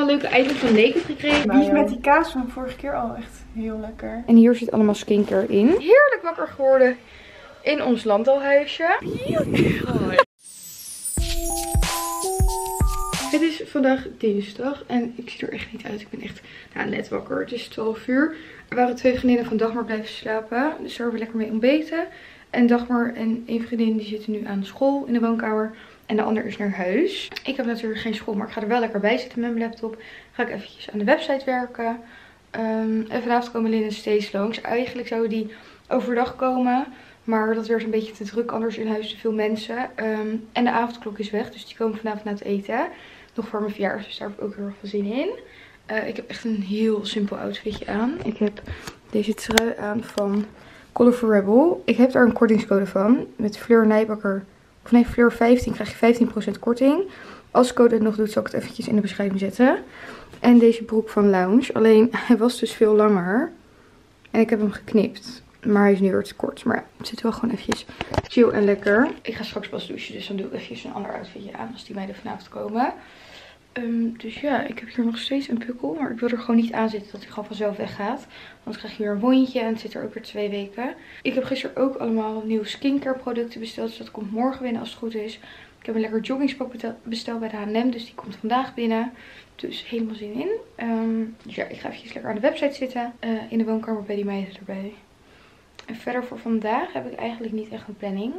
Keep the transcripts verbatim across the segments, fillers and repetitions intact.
leuke items van Naked gekregen. Die met die kaas van vorige keer al echt heel lekker. En hier zit allemaal skincare in. Heerlijk wakker geworden in ons landalhuisje. Het is vandaag dinsdag en ik zie er echt niet uit. Ik ben echt nou, net wakker. Het is twaalf uur. Er waren twee vriendinnen van Dagmar blijven slapen. Dus daar hebben we lekker mee ontbeten. En Dagmar en een vriendin die zitten nu aan school in de woonkamer. En de ander is naar huis. Ik heb natuurlijk geen school, maar ik ga er wel lekker bij zitten met mijn laptop. Ga ik eventjes aan de website werken. Um, en vanavond komen Lynn en Stace langs. Eigenlijk zouden die overdag komen. Maar dat werd een beetje te druk, anders in huis te veel mensen. Um, en de avondklok is weg, dus die komen vanavond na het eten. Nog voor mijn verjaardag, dus daar heb ik ook heel erg veel zin in. Uh, ik heb echt een heel simpel outfitje aan. Ik heb deze trui aan van Colorful Rebel. Ik heb daar een kortingscode van. Met Fleur Nijbakker, of nee, Fleur vijftien krijg je vijftien procent korting. Als code het nog doet, zal ik het eventjes in de beschrijving zetten. En deze broek van Lounge. Alleen, hij was dus veel langer. En ik heb hem geknipt. Maar hij is nu weer te kort. Maar ja, het zit wel gewoon eventjes chill en lekker. Ik ga straks pas douchen, dus dan doe ik eventjes een ander outfitje aan als die meiden vanavond komen. Um, dus ja, ik heb hier nog steeds een pukkel. Maar ik wil er gewoon niet aan zitten dat hij gewoon vanzelf weggaat. Want dan krijg je weer een wondje en het zit er ook weer twee weken. Ik heb gisteren ook allemaal nieuwe skincare producten besteld. Dus dat komt morgen binnen als het goed is. Ik heb een lekker joggingspak besteld bij de H en M. Dus die komt vandaag binnen. Dus helemaal zin in. Um, dus ja, ik ga eventjes lekker aan de website zitten. Uh, in de woonkamer bij die meiden erbij. En verder voor vandaag heb ik eigenlijk niet echt een planning.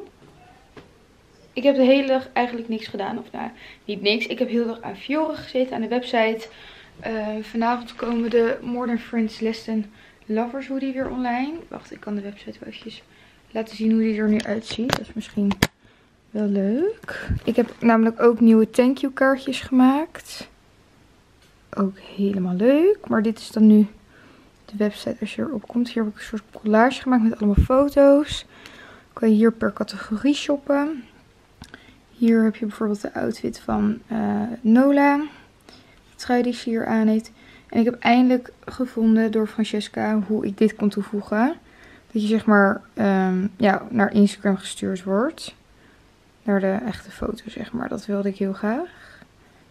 Ik heb de hele dag eigenlijk niks gedaan. Of nou, niet niks. Ik heb heel dag aan Fiore gezeten aan de website. Uh, vanavond komen de Modern Friends Leston Lovers hoodie weer online. Wacht, ik kan de website wel eventjes laten zien hoe die er nu uitziet. Dat is misschien wel leuk. Ik heb namelijk ook nieuwe thank you kaartjes gemaakt. Ook helemaal leuk. Maar dit is dan nu de website als je erop komt. Hier heb ik een soort collage gemaakt met allemaal foto's. Kan je hier per categorie shoppen. Hier heb je bijvoorbeeld de outfit van uh, Nola. De trui die ze hier aan heeft. En ik heb eindelijk gevonden door Francesca hoe ik dit kon toevoegen. Dat je zeg maar um, ja, naar Instagram gestuurd wordt. Naar de echte foto zeg maar. Dat wilde ik heel graag.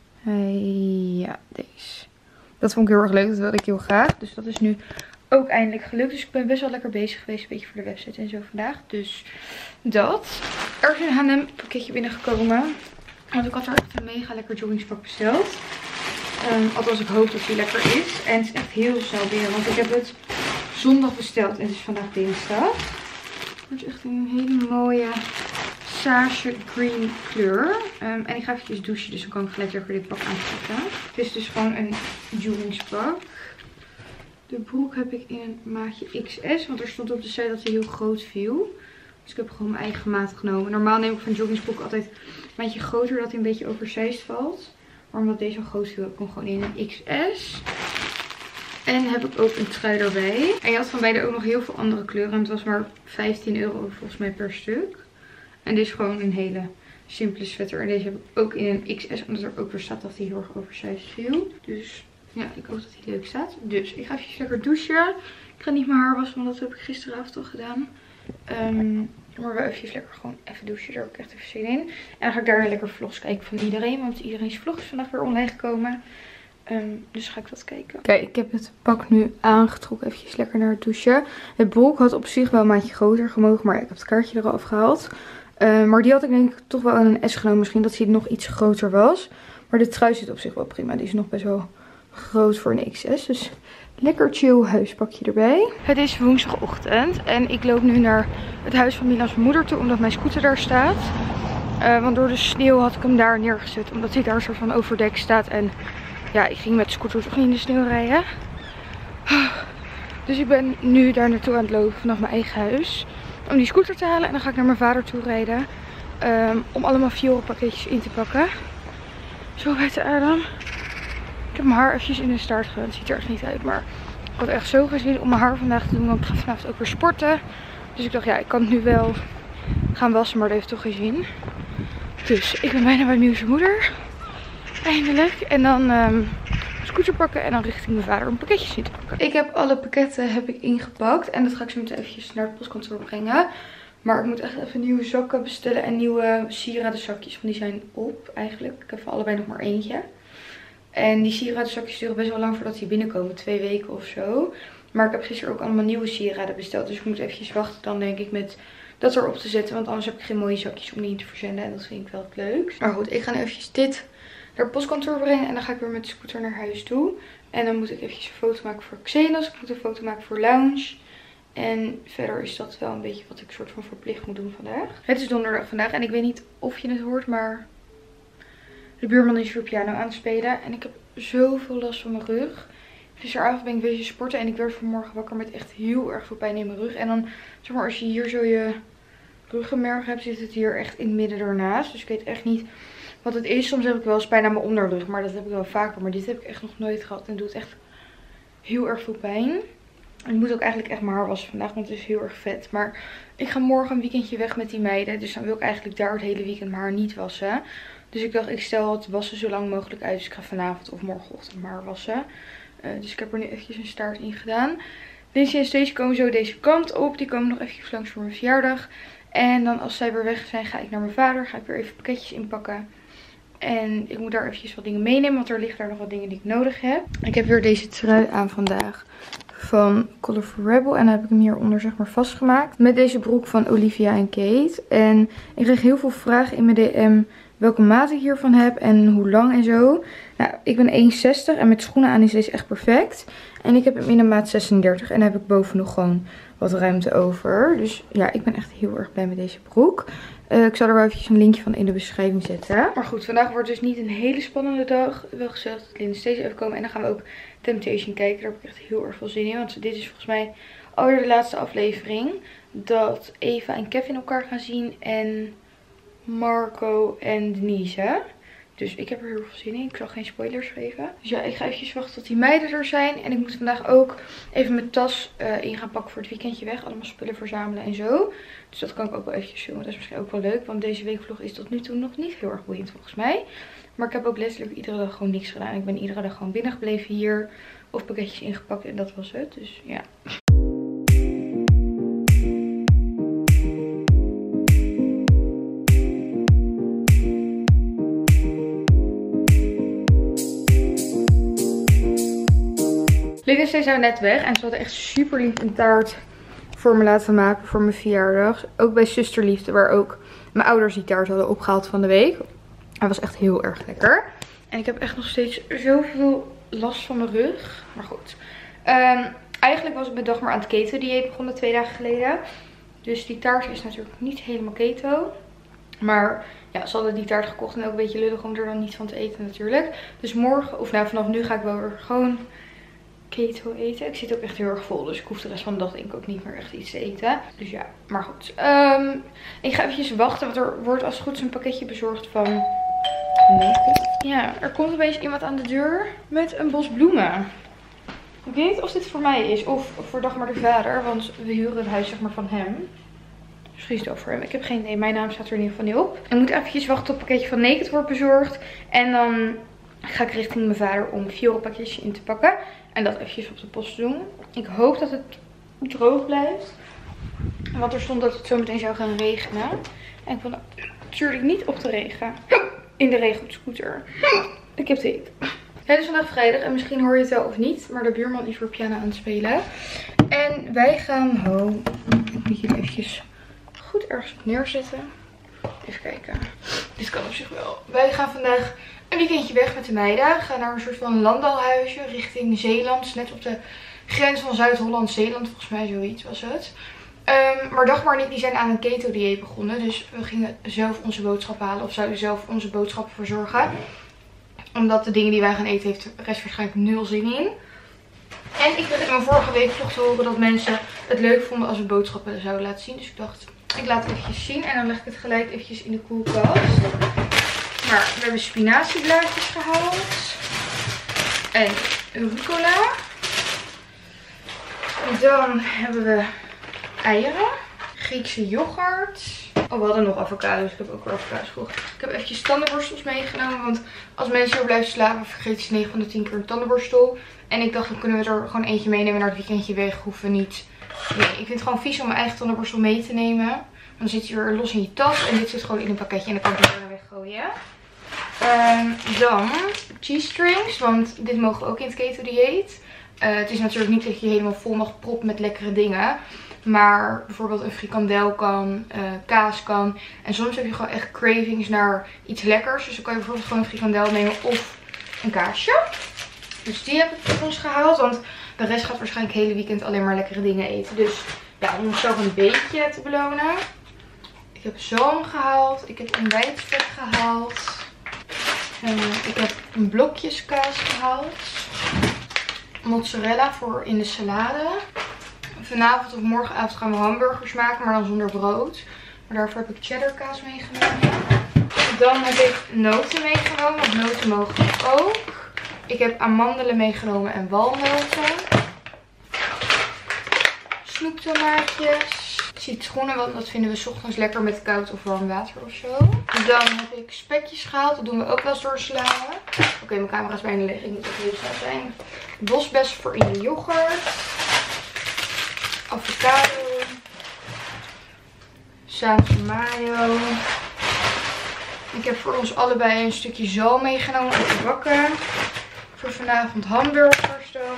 Uh, ja, deze. Dat vond ik heel erg leuk. Dat wilde ik heel graag. Dus dat is nu ook eindelijk gelukt. Dus ik ben best wel lekker bezig geweest. Een beetje voor de website en zo vandaag. Dus dat. Er is een H en M pakketje binnengekomen. Want ik had er echt een mega lekker joggingspak besteld. Um, althans ik hoop dat die lekker is. En het is echt heel snel binnen. Want ik heb het zondag besteld. En het is vandaag dinsdag. Het is echt een hele mooie sage green kleur. Um, en ik ga eventjes douchen. Dus dan kan ik gelijk lekker dit pak aantrekken. Het is dus gewoon een joggingspak. De broek heb ik in een maatje X S. Want er stond op de site dat hij heel groot viel. Dus ik heb gewoon mijn eigen maat genomen. Normaal neem ik van joggingsbroek altijd een maatje groter. Dat hij een beetje oversized valt. Maar omdat deze zo groot viel, heb ik hem gewoon in een X S. En heb ik ook een trui erbij. En je had van beide ook nog heel veel andere kleuren. En het was maar vijftien euro volgens mij per stuk. En dit is gewoon een hele simpele sweater. En deze heb ik ook in een X S. Omdat er ook weer staat dat hij heel erg oversized viel. Dus ja, ik hoop dat hij leuk staat. Dus ik ga even lekker douchen. Ik ga niet mijn haar wassen, want dat heb ik gisteravond al gedaan. Um, maar wel even lekker gewoon even douchen. Daar heb ik echt even zin in. En dan ga ik daarna lekker vlogs kijken van iedereen. Want iedereen's vlog is vandaag weer online gekomen. Um, dus ga ik dat kijken. Kijk, ik heb het pak nu aangetrokken. Even lekker naar het douchen. Het broek had op zich wel een maatje groter gemogen. Maar ja, ik heb het kaartje eraf gehaald. Uh, maar die had ik denk ik toch wel in een S genomen. Misschien dat hij nog iets groter was. Maar de trui zit op zich wel prima. Die is nog best wel groot voor een X S. Dus lekker chill huispakje erbij. Het is woensdagochtend. En ik loop nu naar het huis van Milan's moeder toe. Omdat mijn scooter daar staat. Uh, want door de sneeuw had ik hem daar neergezet. Omdat hij daar soort van overdek staat. En ja, ik ging met de scooter toch niet in de sneeuw rijden. Dus ik ben nu daar naartoe aan het lopen vanaf mijn eigen huis. Om die scooter te halen. En dan ga ik naar mijn vader toe rijden. Um, om allemaal Fiore pakketjes in te pakken. Zo bij de adem. Ik heb mijn haar eventjes in de staart gedaan. Het ziet er echt niet uit. Maar ik had echt zo gezien om mijn haar vandaag te doen. Want ik ga vanavond ook weer sporten. Dus ik dacht ja, ik kan het nu wel gaan wassen. Maar dat heeft toch geen zin. Dus ik ben bijna bij Milan's moeder. Eindelijk. En dan um, scooter pakken. En dan richting mijn vader om pakketjes in te pakken. Ik heb alle pakketten heb ik ingepakt. En dat ga ik zo meteen eventjes naar het postkantoor brengen. Maar ik moet echt even nieuwe zakken bestellen. En nieuwe sieradenzakjes. Want die zijn op eigenlijk. Ik heb er allebei nog maar eentje. En die sieradenzakjes duren best wel lang voordat die binnenkomen. Twee weken of zo. Maar ik heb gisteren ook allemaal nieuwe sieraden besteld. Dus ik moet eventjes wachten dan denk ik met dat erop te zetten. Want anders heb ik geen mooie zakjes om die te verzenden. En dat vind ik wel het leukst. Maar goed, ik ga nu eventjes dit naar het postkantoor brengen. En dan ga ik weer met de scooter naar huis toe. En dan moet ik eventjes een foto maken voor Xenos. Ik moet een foto maken voor Lounge. En verder is dat wel een beetje wat ik soort van verplicht moet doen vandaag. Het is donderdag vandaag. En ik weet niet of je het hoort, maar de buurman is weer piano aan het spelen. En ik heb zoveel last van mijn rug. Gisteravond ben ik wezen sporten en ik werd vanmorgen wakker met echt heel erg veel pijn in mijn rug. En dan, zeg maar, als je hier zo je ruggenmerg hebt, zit het hier echt in het midden ernaast. Dus ik weet echt niet wat het is. Soms heb ik wel eens pijn aan mijn onderrug, maar dat heb ik wel vaker. Maar dit heb ik echt nog nooit gehad en het doet echt heel erg veel pijn. En ik moet ook eigenlijk echt mijn haar wassen vandaag, want het is heel erg vet. Maar ik ga morgen een weekendje weg met die meiden. Dus dan wil ik eigenlijk daar het hele weekend mijn haar niet wassen. Dus ik dacht, ik stel het wassen zo lang mogelijk uit. Dus ik ga vanavond of morgenochtend mijn haar wassen. Uh, dus ik heb er nu eventjes een staart in gedaan. Lindsay en Stacey komen zo deze kant op. Die komen nog eventjes langs voor mijn verjaardag. En dan als zij weer weg zijn, ga ik naar mijn vader. Ga ik weer even pakketjes inpakken. En ik moet daar eventjes wat dingen meenemen. Want er liggen daar nog wat dingen die ik nodig heb. Ik heb weer deze trui aan vandaag. Van Colorful Rebel. En dan heb ik hem hieronder zeg maar vastgemaakt. Met deze broek van Olivia en Kate. En ik kreeg heel veel vragen in mijn D M. Welke maat ik hiervan heb. En hoe lang en zo. Nou, ik ben één zestig. En met schoenen aan is deze echt perfect. En ik heb hem in een maat zesendertig. En dan heb ik boven nog gewoon wat ruimte over. Dus ja, ik ben echt heel erg blij met deze broek. Uh, ik zal er wel eventjes een linkje van in de beschrijving zetten. Maar goed, vandaag wordt dus niet een hele spannende dag. Wel gezegd dat Linda steeds even komen. En dan gaan we ook Temptation kijken. Daar heb ik echt heel erg veel zin in. Want dit is volgens mij alweer de laatste aflevering. Dat Eva en Kevin elkaar gaan zien. En Marco en Denise. Dus ik heb er heel veel zin in. Ik zal geen spoilers geven. Dus ja, ik ga eventjes wachten tot die meiden er zijn. En ik moet vandaag ook even mijn tas uh, in gaan pakken voor het weekendje weg. Allemaal spullen verzamelen en zo. Dus dat kan ik ook wel eventjes doen. Dat is misschien ook wel leuk. Want deze weekvlog is tot nu toe nog niet heel erg boeiend volgens mij. Maar ik heb ook letterlijk iedere dag gewoon niks gedaan. Ik ben iedere dag gewoon binnengebleven hier. Of pakketjes ingepakt en dat was het. Dus ja. Lynn en Stacey zijn net weg en ze hadden echt super lief een taart voor me laten maken voor mijn verjaardag. Ook bij Zusterliefde, waar ook mijn ouders die taart hadden opgehaald van de week. Hij was echt heel erg lekker. En ik heb echt nog steeds zoveel last van mijn rug. Maar goed. Um, eigenlijk was ik mijn dag maar aan het keto dieet begonnen twee dagen geleden. Dus die taart is natuurlijk niet helemaal keto. Maar ja, ze hadden die taart gekocht en ook een beetje lullig om er dan niet van te eten natuurlijk. Dus morgen, of nou vanaf nu ga ik wel weer gewoon keto eten. Ik zit ook echt heel erg vol. Dus ik hoef de rest van de dag denk ik ook niet meer echt iets te eten. Dus ja, maar goed. Um, ik ga eventjes wachten. Want er wordt als het goed is een pakketje bezorgd van make-up. Ja, er komt opeens iemand aan de deur met een bos bloemen. Ik weet niet of dit voor mij is. Of voor Dagmar de vader. Want we huren het huis zeg maar van hem. Misschien is het ook voor hem. Ik heb geen idee. Mijn naam staat er in ieder geval niet op. Ik moet eventjes wachten tot het pakketje van Naked wordt bezorgd. En dan ga ik richting mijn vader om vier pakketjes in te pakken. En dat eventjes op de post doen. Ik hoop dat het droog blijft. Want er stond dat het zo meteen zou gaan regenen. En ik wil natuurlijk niet op de regen. In de regen op de scooter. Ik heb dit. Het is vandaag vrijdag en misschien hoor je het wel of niet. Maar de buurman is weer piano aan het spelen. En wij gaan... Oh, ik moet hier eventjes goed ergens op neerzetten. Even kijken. Dit kan op zich wel. Wij gaan vandaag een weekendje weg met de meiden. We gaan naar een soort van landalhuisje richting Zeeland. Net op de grens van Zuid-Holland-Zeeland. Volgens mij zoiets was het. Um, maar Dagmar en ik die zijn aan een keto dieet begonnen. Dus we gingen zelf onze boodschappen halen. Of zouden zelf onze boodschappen verzorgen. Omdat de dingen die wij gaan eten heeft de rest waarschijnlijk nul zin in. En ik kreeg in mijn vorige week vlog te horen dat mensen het leuk vonden als we boodschappen zouden laten zien. Dus ik dacht, ik laat het eventjes zien. En dan leg ik het gelijk eventjes in de koelkast. Maar we hebben spinazieblaadjes gehaald. En rucola. Dan hebben we eieren. Griekse yoghurt. Oh, we hadden nog avocado's. Ik heb ook weer avocado's gekocht. Ik heb eventjes tandenborstels meegenomen. Want als mensen hier blijven slapen, vergeten ze negen van de tien keer een tandenborstel. En ik dacht, dan kunnen we er gewoon eentje meenemen naar het weekendje weg. Hoeven we niet. Nee, ik vind het gewoon vies om mijn eigen tandenborstel mee te nemen. Dan zit hij weer los in je tas. En dit zit gewoon in een pakketje. En dan kan ik het weer weggooien. Um, dan cheese strings, want dit mogen we ook in het keto dieet. Uh, het is natuurlijk niet dat je helemaal vol mag proppen met lekkere dingen. Maar bijvoorbeeld een frikandel kan, uh, kaas kan. En soms heb je gewoon echt cravings naar iets lekkers. Dus dan kan je bijvoorbeeld gewoon een frikandel nemen of een kaasje. Dus die heb ik voor ons gehaald. Want de rest gaat waarschijnlijk het hele weekend alleen maar lekkere dingen eten. Dus ja, om onszelf een beetje te belonen. Ik heb zalm gehaald. Ik heb ontbijtvet gehaald. Uh, ik heb een blokjes kaas gehaald. Mozzarella voor in de salade. Vanavond of morgenavond gaan we hamburgers maken, maar dan zonder brood. Maar daarvoor heb ik cheddar kaas meegenomen. Dan heb ik noten meegenomen, want noten mogen ook. Ik heb amandelen meegenomen en walnoten. Snoeptomaatjes. Citroenen, want dat vinden we 's ochtends lekker met koud of warm water of zo. Dan heb ik spekjes gehaald. Dat doen we ook wel eens door salade. Oké, okay, mijn camera is bijna leeg. Ik moet ook heel snel zijn. Bosbessen voor in de yoghurt. Avocado. Saus mayo. Ik heb voor ons allebei een stukje zalm meegenomen om te bakken. Voor vanavond hamburgers dan.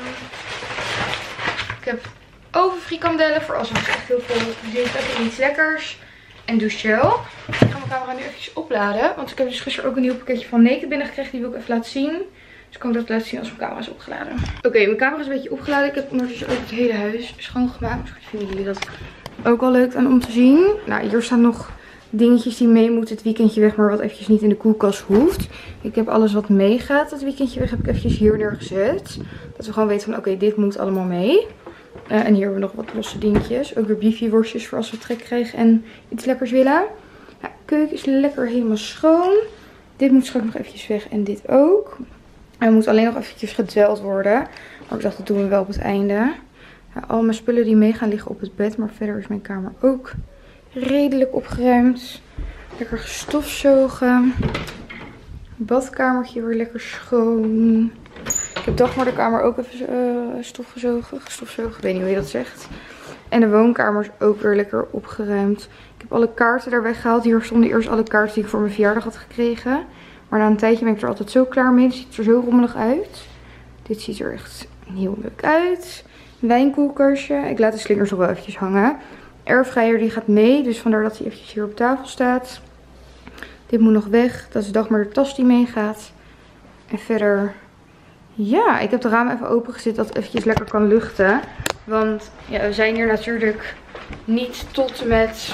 Ik heb ovenfrikandellen voor als we echt heel veel zin hebben in iets lekkers. En douchegel. Ik ga mijn camera nu even opladen. Want ik heb dus gisteren ook een nieuw pakketje van Naked binnengekregen. Die wil ik even laten zien. Dus ik kan dat laten zien als mijn camera is opgeladen. Oké, okay, mijn camera is een beetje opgeladen. Ik heb ondertussen ook het hele huis schoongemaakt. Misschien vinden jullie dat ook wel leuk aan om te zien. Nou, hier staan nog dingetjes die mee moeten het weekendje weg. Maar wat eventjes niet in de koelkast hoeft. Ik heb alles wat meegaat het weekendje weg. Heb ik eventjes hier neergezet. Dat we gewoon weten van oké, okay, dit moet allemaal mee. Uh, en hier hebben we nog wat losse dingetjes. Ook weer biefieworstjes voor als we trek krijgen en iets lekkers willen. Nou, de keuken is lekker helemaal schoon. Dit moet straks nog eventjes weg en dit ook. En we moeten alleen nog eventjes gedweld worden. Maar ik dacht dat doen we wel op het einde. Ja, al mijn spullen die mee gaan liggen op het bed. Maar verder is mijn kamer ook redelijk opgeruimd. Lekker gestofzogen. Badkamertje weer lekker schoon. Ik heb Dagmar de kamer ook even uh, stofgezogen. Gestofzogen, ik weet niet hoe je dat zegt. En de woonkamer is ook weer lekker opgeruimd. Ik heb alle kaarten daar weggehaald. Hier stonden eerst alle kaarten die ik voor mijn verjaardag had gekregen. Maar na een tijdje ben ik er altijd zo klaar mee. Het ziet er zo rommelig uit. Dit ziet er echt heel leuk uit. Een wijnkoelkastje. Ik laat de slingers nog wel eventjes hangen. Airfryer die gaat mee. Dus vandaar dat hij eventjes hier op tafel staat. Dit moet nog weg. Dat is Dagmar de tas die meegaat. En verder... Ja, ik heb de ramen even open gezet dat het eventjes lekker kan luchten. Want ja, we zijn hier natuurlijk niet tot en met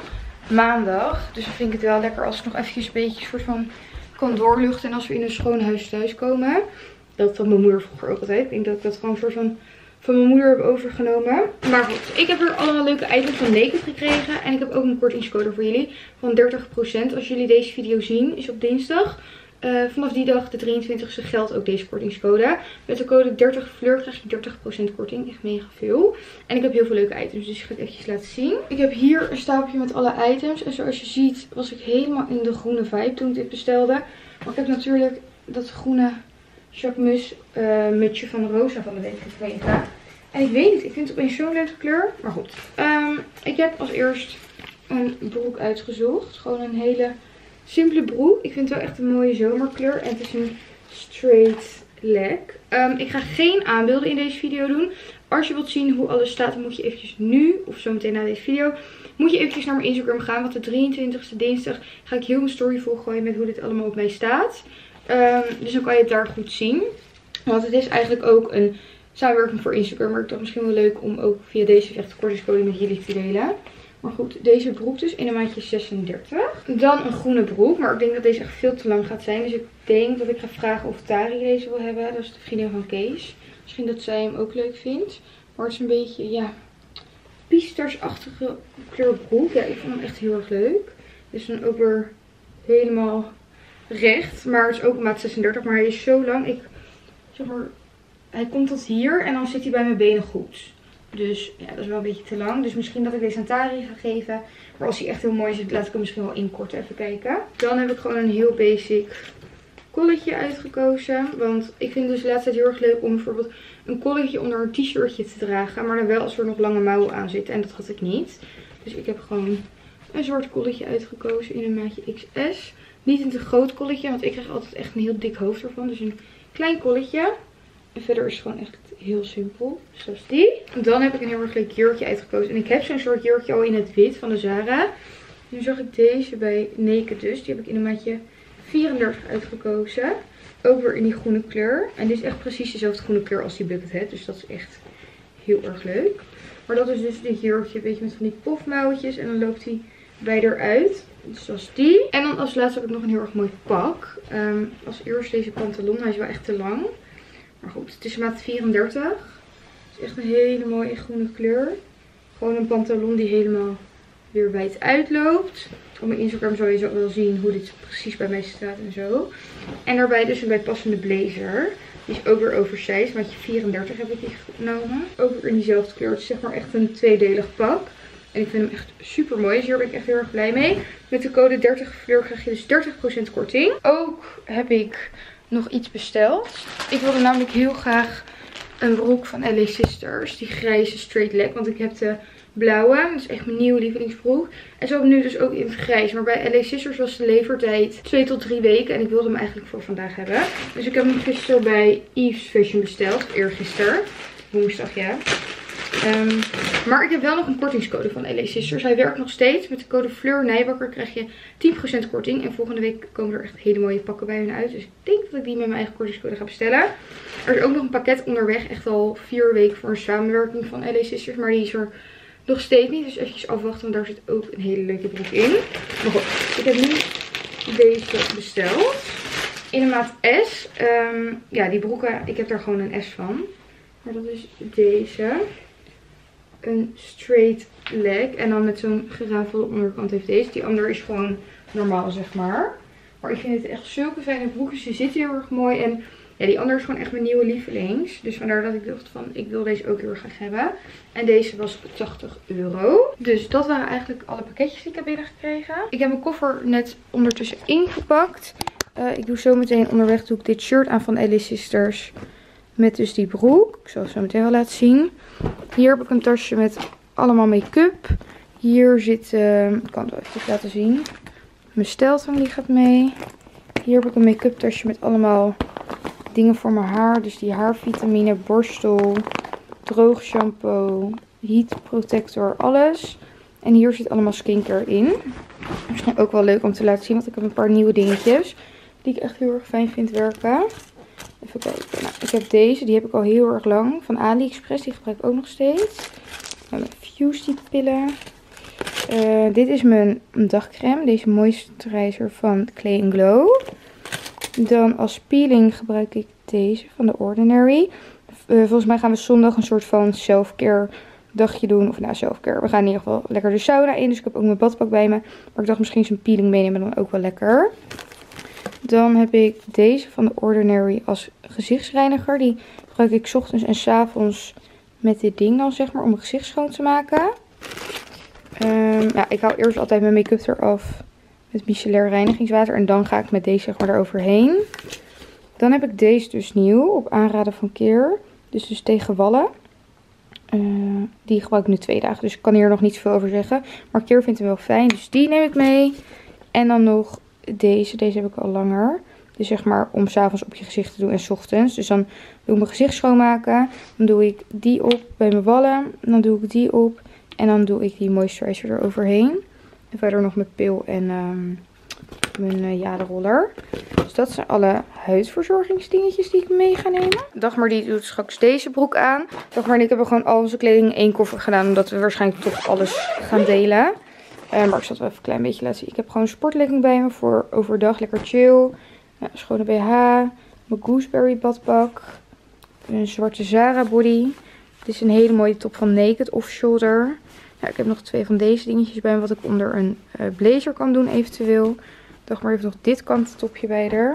maandag. Dus dan vind ik het wel lekker als ik nog eventjes een beetje soort van kan doorluchten. En als we in een schoon huis thuiskomen. Dat had mijn moeder vroeger ook altijd. Ik denk dat ik dat gewoon soort van van mijn moeder heb overgenomen. Maar goed, ik heb weer allemaal leuke items van Naked gekregen. En ik heb ook een kortingscode voor jullie van dertig procent. Als jullie deze video zien, is op dinsdag. Uh, vanaf die dag, de drieëntwintigste, geldt ook deze kortingscode. Met de code dertig fleur krijg je dertig procent korting. Echt mega veel. En ik heb heel veel leuke items, dus ik ga het eventjes laten zien. Ik heb hier een stapeltje met alle items. En zoals je ziet was ik helemaal in de groene vibe toen ik dit bestelde. Maar ik heb natuurlijk dat groene Jacquemus uh, mutsje van Rosa van de week gekregen. En ik weet niet, ik vind het opeens zo'n leuke kleur. Maar goed, um, ik heb als eerst een broek uitgezocht. Gewoon een hele... simpele broek. Ik vind het wel echt een mooie zomerkleur. En het is een straight leg. Um, ik ga geen aanbeelden in deze video doen. Als je wilt zien hoe alles staat, dan moet je eventjes nu, of zometeen na deze video, moet je eventjes naar mijn Instagram gaan. Want de drieëntwintigste dinsdag ga ik heel mijn story volgooien met hoe dit allemaal op mij staat. Um, dus dan kan je het daar goed zien. Want het is eigenlijk ook een samenwerking voor Instagram. Maar ik dacht misschien wel leuk om ook via deze echte kortingscode met jullie te delen. Maar goed, deze broek dus in een maatje zesendertig. Dan een groene broek. Maar ik denk dat deze echt veel te lang gaat zijn. Dus ik denk dat ik ga vragen of Tari deze wil hebben. Dat is de vriendin van Kees. Misschien dat zij hem ook leuk vindt. Maar het is een beetje, ja, pistarsachtige kleur broek. Ja, ik vond hem echt heel erg leuk. Dus dan ook weer helemaal recht. Maar het is ook een maat zesendertig. Maar hij is zo lang. Ik, zeg maar, hij komt tot hier. En dan zit hij bij mijn benen goed. Dus ja, dat is wel een beetje te lang. Dus misschien dat ik deze aan Tari ga geven. Maar als hij echt heel mooi is, laat ik hem misschien wel inkorten. Even kijken. Dan heb ik gewoon een heel basic colletje uitgekozen. Want ik vind het dus de laatste tijd heel erg leuk om bijvoorbeeld een colletje onder een t-shirtje te dragen. Maar dan wel als er nog lange mouwen aan zitten. En dat had ik niet. Dus ik heb gewoon een zwart colletje uitgekozen in een maatje X S. Niet een te groot kolletje, want ik krijg altijd echt een heel dik hoofd ervan. Dus een klein kolletje. En verder is het gewoon echt heel simpel. Zoals die. En dan heb ik een heel erg leuk jurkje uitgekozen. En ik heb zo'n soort jurkje al in het wit van de Zara. Nu zag ik deze bij Naked dus. Die heb ik in een maatje vierendertig uitgekozen. Ook weer in die groene kleur. En dit is echt precies dezelfde groene kleur als die Buckethead. Dus dat is echt heel erg leuk. Maar dat is dus dit jurkje. Een beetje met van die pofmouwtjes. En dan loopt hij bij eruit. Dus zoals die. En dan als laatste heb ik nog een heel erg mooi pak. Um, als eerst deze pantalon. Hij is wel echt te lang. Maar goed, het is maat vierendertig. Het is echt een hele mooie groene kleur. Gewoon een pantalon die helemaal weer wijd uitloopt. Op mijn Instagram zal je zo wel zien hoe dit precies bij mij staat en zo. En daarbij dus een bijpassende blazer. Die is ook weer oversized. Maatje vierendertig heb ik die genomen. Ook weer in diezelfde kleur. Het is zeg maar echt een tweedelig pak. En ik vind hem echt super mooi. Dus hier ben ik echt heel erg blij mee. Met de code dertig fleur krijg je dus dertig procent korting. Ook heb ik nog iets besteld. Ik wilde namelijk heel graag een broek van L A Sisters. Die grijze straight leg. Want ik heb de blauwe. Dat is echt mijn nieuwe lievelingsbroek. En ze hebben nu dus ook in het grijs. Maar bij L A Sisters was de levertijd twee tot drie weken. En ik wilde hem eigenlijk voor vandaag hebben. Dus ik heb hem gisteren bij Eve's Fashion besteld. Eergisteren. Woensdag, ja. Um, maar ik heb wel nog een kortingscode van L A Sisters. Hij werkt nog steeds. Met de code Fleur Nijbakker krijg je tien procent korting. En volgende week komen er echt hele mooie pakken bij hun uit. Dus ik denk dat ik die met mijn eigen kortingscode ga bestellen. Er is ook nog een pakket onderweg. Echt al vier weken voor een samenwerking van L A Sisters. Maar die is er nog steeds niet. Dus eventjes afwachten. Want daar zit ook een hele leuke broek in. Maar goed, ik heb nu deze besteld. In een maat S. Um, ja, die broeken. Ik heb daar gewoon een S van. Maar dat is deze. Een straight leg. En dan met zo'n gerafelde onderkant heeft deze. Die andere is gewoon normaal, zeg maar. Maar ik vind het echt zulke fijne broeken. Ze zitten heel erg mooi. En ja, die andere is gewoon echt mijn nieuwe lievelings. Dus vandaar dat ik dacht van, ik wil deze ook heel erg graag hebben. En deze was tachtig euro. Dus dat waren eigenlijk alle pakketjes die ik heb binnengekregen. Ik heb mijn koffer net ondertussen ingepakt. Uh, ik doe zo meteen onderweg doe ik dit shirt aan van L A Sisters. Met dus die broek. Ik zal het zo meteen wel laten zien. Hier heb ik een tasje met allemaal make-up. Hier zit, uh, ik kan het wel even laten zien. Mijn steltang die gaat mee. Hier heb ik een make-up tasje met allemaal dingen voor mijn haar. Dus die haarvitamine, borstel, droog shampoo, heat protector, alles. En hier zit allemaal skincare in. Misschien ook wel leuk om te laten zien, want ik heb een paar nieuwe dingetjes. Die ik echt heel erg fijn vind werken. Even kijken. Nou, ik heb deze. Die heb ik al heel erg lang. Van AliExpress. Die gebruik ik ook nog steeds. Mijn Fuse pillen. Uh, dit is mijn dagcreme. Deze moisturizer van Clay and Glow. Dan als peeling gebruik ik deze van The Ordinary. Uh, volgens mij gaan we zondag een soort van self-care dagje doen. Of nou, self-care. We gaan in ieder geval lekker de sauna in. Dus ik heb ook mijn badpak bij me. Maar ik dacht misschien zo'n peeling meenemen dan ook wel lekker. Dan heb ik deze van The Ordinary als gezichtsreiniger. Die gebruik ik 's ochtends en 's avonds met dit ding dan zeg maar om mijn gezicht schoon te maken. Um, ja, ik haal eerst altijd mijn make-up eraf met micellair reinigingswater. En dan ga ik met deze zeg maar eroverheen. Dan heb ik deze dus nieuw op aanraden van Keer. Dus dus tegen wallen. Uh, die gebruik ik nu twee dagen. Dus ik kan hier nog niet zoveel over zeggen. Maar Keer vindt hem wel fijn. Dus die neem ik mee. En dan nog deze. Deze heb ik al langer. Dus zeg maar om 's avonds op je gezicht te doen en 's ochtends. Dus dan doe ik mijn gezicht schoonmaken. Dan doe ik die op bij mijn wallen. Dan doe ik die op. En dan doe ik die moisturizer eroverheen. En verder nog mijn pil en um, mijn uh, jaderoller. Dus dat zijn alle huidverzorgingsdingetjes die ik mee ga nemen. Dagmar die doet straks deze broek aan. Dagmar en ik hebben gewoon al onze kleding in één koffer gedaan. Omdat we waarschijnlijk toch alles gaan delen. Uh, maar ik zal het wel even een klein beetje laten zien. Ik heb gewoon een sportlegging bij me voor overdag. Lekker chill. Ja, schone B H. Mijn gooseberry badpak. Een zwarte Zara body. Dit is een hele mooie top van Naked off-shoulder. Ja, ik heb nog twee van deze dingetjes bij me. Wat ik onder een uh, blazer kan doen eventueel. Dagmar heeft nog dit kant topje bij haar.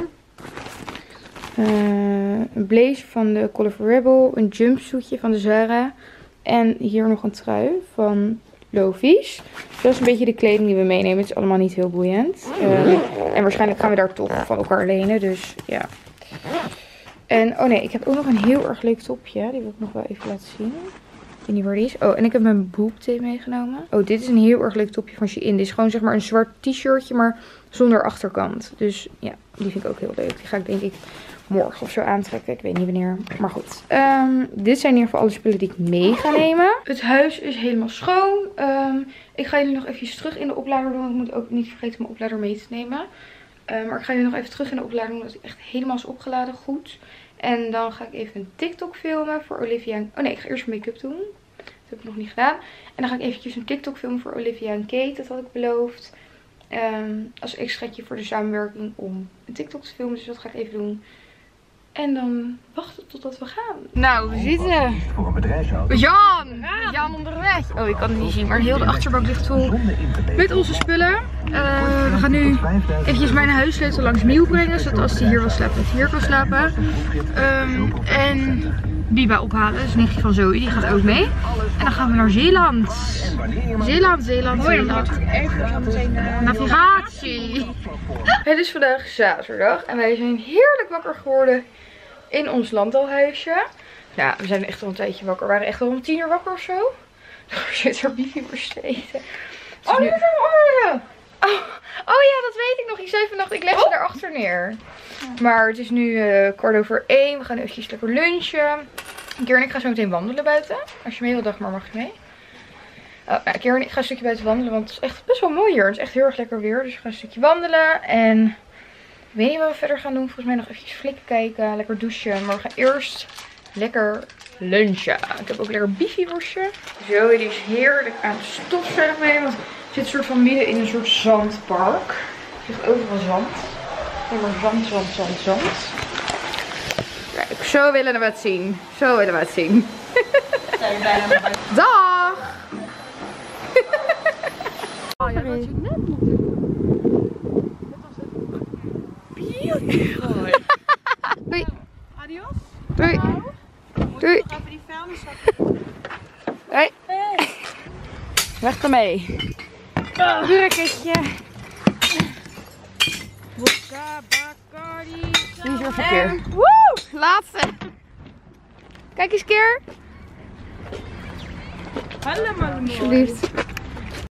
Uh, een blazer van de Colorful Rebel. Een jumpsuitje van de Zara. En hier nog een trui van Lovies. Dat is een beetje de kleding die we meenemen. Het is allemaal niet heel boeiend. Uh, en waarschijnlijk gaan we daar toch van elkaar lenen. Dus ja. En oh nee, ik heb ook nog een heel erg leuk topje. Die wil ik nog wel even laten zien. weet niet waar die is. Oh, en ik heb mijn boobtape meegenomen. Oh, dit is een heel erg leuk topje van Shein. Dit is gewoon zeg maar een zwart t-shirtje, maar zonder achterkant. Dus ja, die vind ik ook heel leuk. Die ga ik denk ik morgen of zo aantrekken. Ik weet niet wanneer. Maar goed. Um, dit zijn in ieder geval alle spullen die ik mee ga nemen. Het huis is helemaal schoon. Um, ik ga jullie nog even terug in de oplader doen. Want ik moet ook niet vergeten mijn oplader mee te nemen. Uh, maar ik ga jullie nog even terug in de oplader doen. Dat het echt helemaal is opgeladen. Goed. En dan ga ik even een TikTok filmen voor Olivia. En... Oh nee, ik ga eerst make-up doen. Dat heb ik nog niet gedaan. En dan ga ik eventjes een TikTok filmen voor Olivia en Kate. Dat had ik beloofd. Um, als extraatje voor de samenwerking om een TikTok te filmen. Dus dat ga ik even doen. En dan wachten totdat we gaan. Nou, we zitten. Jan! Jan onderweg. Oh, ik kan het niet zien, maar heel de achterbank ligt vol met onze spullen. Uh, we gaan nu eventjes mijn huissleutel langs Miel brengen, zodat als hij hier wil slapen, dat hij hier kan slapen. Um, en Biba ophalen, dus nichtje van Zoe, die gaat ook mee. En dan gaan we naar Zeeland. Zeeland, Zeeland, Zeeland. Navigatie. Het is vandaag zaterdag en wij zijn heerlijk wakker geworden in ons landalhuisje. Ja, we zijn echt al een tijdje wakker. We waren echt al om tien uur wakker of zo. Er zit er Bibi versteten. Oh, nu... oh, oh, oh ja, dat weet ik nog. Ik zei vannacht, ik leg ze oh. daarachter neer. Maar het is nu uh, kwart over één. We gaan eventjes lekker lunchen. Keer en ik ga zo meteen wandelen buiten. Als je mee wil, dag maar mag je mee. Oh, nou, Keer en ik ga een stukje buiten wandelen. Want het is echt best wel mooi hier. Het is echt heel erg lekker weer. Dus we gaan een stukje wandelen. En ik weet niet wat we verder gaan doen. Volgens mij nog eventjes flikken kijken. Lekker douchen. Maar we gaan eerst lekker lunchen. Ik heb ook lekker biefieworstje. Zo, die is heerlijk aan de stofzuigen mee. Want het zit soort van midden in een soort zandpark. Er ligt overal zand. Helemaal zand, zand, zand, zand. Kijk, zo willen we het zien. Zo willen we het zien. Dag! Oh, ja, dat je net nog beautiful. Doei. Adios. Doei. Doei. Even die vuilniszak. Hoi. Weg ermee. Burenkistje. Vodka, Bacardi. Die is weer verkeerd. Woe! Laatste. Kijk eens, Keer. Hallo, Alsjeblieft.